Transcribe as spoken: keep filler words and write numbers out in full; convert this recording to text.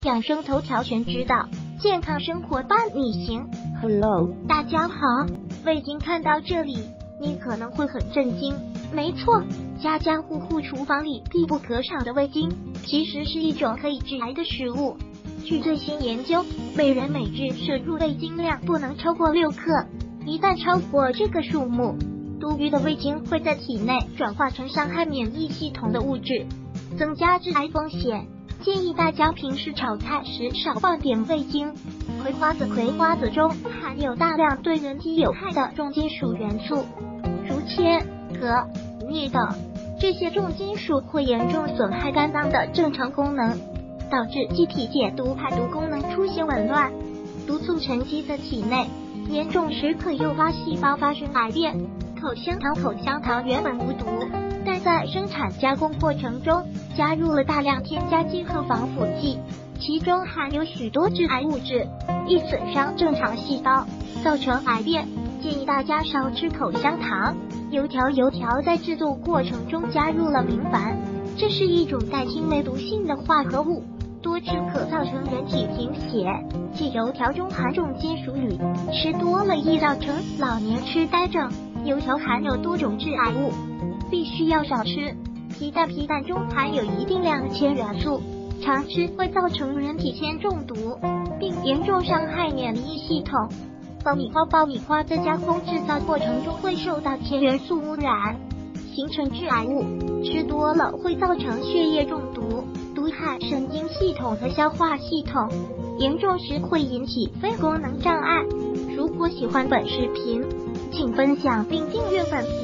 养生头条全知道，健康生活伴你行。Hello， 大家好，味精看到这里，你可能会很震惊。没错，家家户户厨房里必不可少的味精，其实是一种可以致癌的食物。据最新研究，每人每日摄入味精量不能超过六克，一旦超过这个数目，多余的味精会在体内转化成伤害免疫系统的物质，增加致癌风险。建议大家平时炒菜时少放点味精。葵花籽葵花籽中含有大量对人体有害的重金属元素，如铅、镉、镍等，这些重金属会严重损害肝脏的正常功能，导致机体解毒排毒功能出现紊乱，毒素沉积在体内，严重时可诱发细胞发生癌变。口香糖口香糖原本无毒，但在生产加工过程中加入了大量添加剂和防腐剂，其中含有许多致癌物质，易损伤正常细胞，造成癌变。建议大家少吃口香糖、油条。油条在制作过程中加入了明矾，这是一种带青霉毒性的化合物，多吃可造成人体贫血。且油条中含重金属铝，吃多了易造成老年痴呆症。油条含有多种致癌物，必须要少吃。皮蛋皮蛋中含有一定量的铅元素，常吃会造成人体铅中毒，并严重伤害免疫系统。爆米花爆米花在加工制造过程中会受到铅元素污染，形成致癌物，吃多了会造成血液中毒，毒害神经系统和消化系统，严重时会引起肺功能障碍。如果喜欢本视频，请分享并订阅本频